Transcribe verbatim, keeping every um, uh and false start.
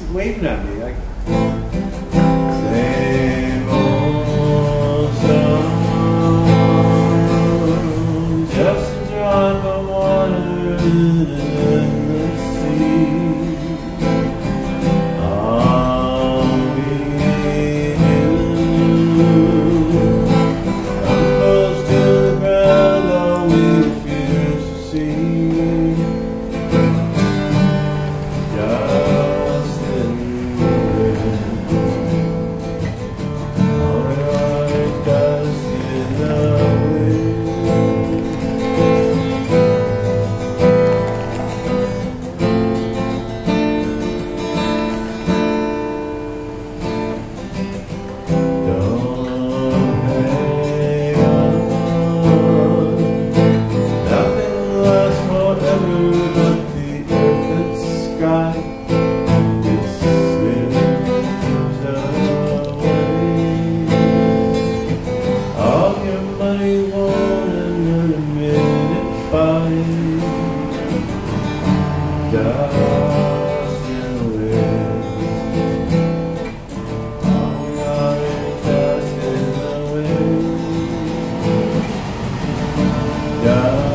waving at me. Like, same old song, just a drop of water in an endless sea. All we do, crumbles to the ground, all we refuse to see. Just in the wind, all we are is dust in the wind. Don't hang on, nothing lasts forever but the earth and sky. It slips away. All your money won't another minute by. Dust in the wind. All we are is dust in the wind. Dust